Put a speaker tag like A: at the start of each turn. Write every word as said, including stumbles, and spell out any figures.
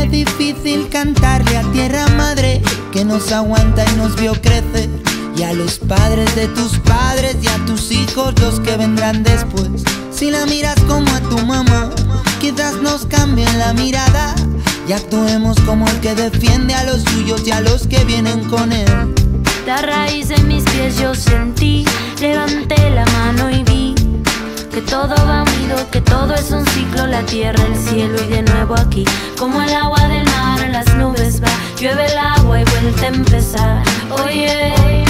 A: Es difícil cantarle a tierra madre que nos aguanta y nos vio crecer, y a los padres de tus padres y a tus hijos, los que vendrán después. Si la miras como a tu mamá, quizás nos cambien la mirada y actuemos como el que defiende a los suyos y a los que vienen con él.
B: La raíz en mis pies yo sentí, levanté la mano y vi que todo va unido, que todo es un ciclo, la tierra, el cielo y de nuevo aquí. Como el agua del mar a las nubes va, llueve el agua y vuelve a empezar. Oye,